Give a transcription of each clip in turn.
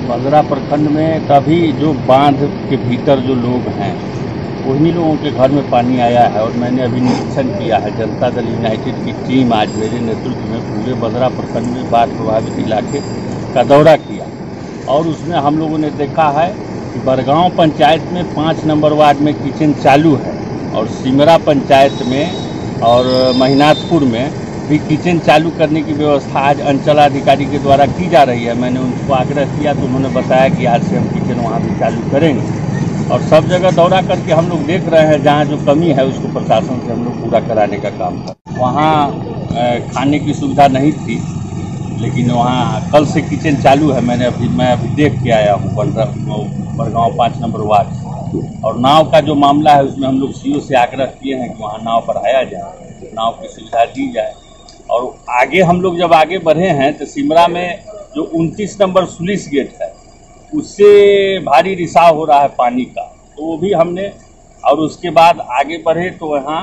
बंदरा प्रखंड में तभी जो बांध के भीतर जो लोग हैं उन्हीं लोगों के घर में पानी आया है। और मैंने अभी निरीक्षण किया है, जनता दल यूनाइटेड की टीम आज मेरे नेतृत्व में पूरे बंदरा प्रखंड में बाढ़ प्रभावित इलाके का दौरा किया और उसमें हम लोगों ने देखा है कि बरगांव पंचायत में 5 नंबर वार्ड में किचन चालू है और सिमरा पंचायत में और महिनाथपुर में भी किचन चालू करने की व्यवस्था आज अंचलाधिकारी के द्वारा की जा रही है। मैंने उनको आग्रह किया तो उन्होंने बताया कि आज से हम किचन वहाँ भी चालू करेंगे और सब जगह दौरा करके हम लोग देख रहे हैं जहाँ जो कमी है उसको प्रशासन से हम लोग पूरा कराने का काम कर। वहाँ खाने की सुविधा नहीं थी लेकिन वहाँ कल से किचन चालू है। मैं अभी देख के आया हूँ बरगांव 5 नंबर वार्ड। और नाव का जो मामला है उसमें हम लोग सीओ से आग्रह किए हैं कि वहाँ नाव बढ़ाया जाए, नाव की सुविधा दी जाए। और आगे हम लोग जब आगे बढ़े हैं तो सिमरा में जो 29 नंबर सुलिस गेट है उससे भारी रिसाव हो रहा है पानी का, तो वो भी हमने। और उसके बाद आगे बढ़े तो यहाँ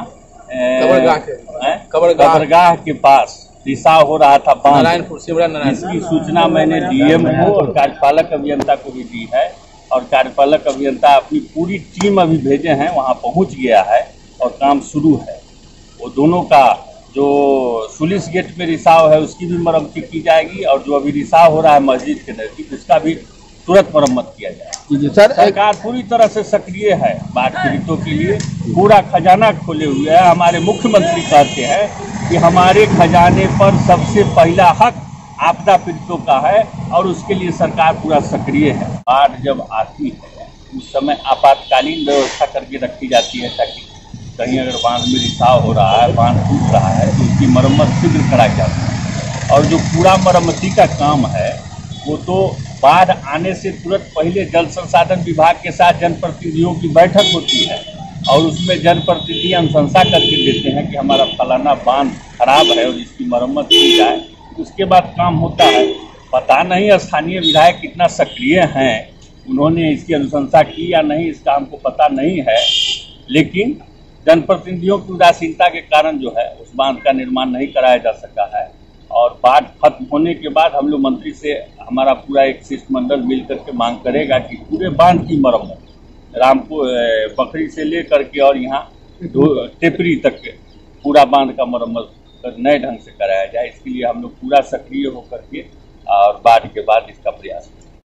कबरगाह के पास रिसाव हो रहा था नारायणपुर सिमरा इसकी सूचना मैंने डीएम को और कार्यपालक अभियंता को भी दी है और कार्यपालक अभियंता अपनी पूरी टीम अभी भेजे हैं, वहाँ पहुँच गया है और काम शुरू है। वो दोनों का जो सुलिस गेट में रिसाव है उसकी भी मरम्मती की जाएगी और जो अभी रिसाव हो रहा है मस्जिद के नज़दीक उसका भी तुरंत मरम्मत किया जाए। सरकार पूरी तरह से सक्रिय है बाढ़ पीड़ितों के लिए, पूरा खजाना खोले हुए है। हमारे मुख्यमंत्री कहते हैं कि हमारे खजाने पर सबसे पहला हक आपदा पीड़ितों का है और उसके लिए सरकार पूरा सक्रिय है। बाढ़ जब आती है उस समय आपातकालीन व्यवस्था करके रखी जाती है ताकि कहीं अगर बांध में रिसाव हो रहा है, बांध टूट रहा है तो उसकी मरम्मत शीघ्र कराई जाती है। और जो पूरा मरम्मती का काम है वो तो बाढ़ आने से तुरंत पहले जल संसाधन विभाग के साथ जनप्रतिनिधियों की बैठक होती है और उसमें जनप्रतिनिधि अनुशंसा करके देते हैं कि हमारा फलाना बांध खराब है और इसकी मरम्मत की जाए। उसके बाद काम होता है। पता नहीं स्थानीय विधायक कितना सक्रिय हैं, उन्होंने इसकी अनुशंसा की या नहीं इसका हमको पता नहीं है, लेकिन जनप्रतिनिधियों की उदासीनता के कारण जो है उस बांध का निर्माण नहीं कराया जा सका है। और बाढ़ खत्म होने के बाद हम लोग मंत्री से हमारा पूरा एक शिष्टमंडल मिल करके मांग करेगा कि पूरे बांध की मरम्मत रामपुर बखरी से लेकर के और यहाँ टेपरी तक पूरा बांध का मरम्मत नए ढंग से कराया जाए। इसके लिए हम लोग पूरा सक्रिय होकर के और बाढ़ के बाद इसका प्रयास करें।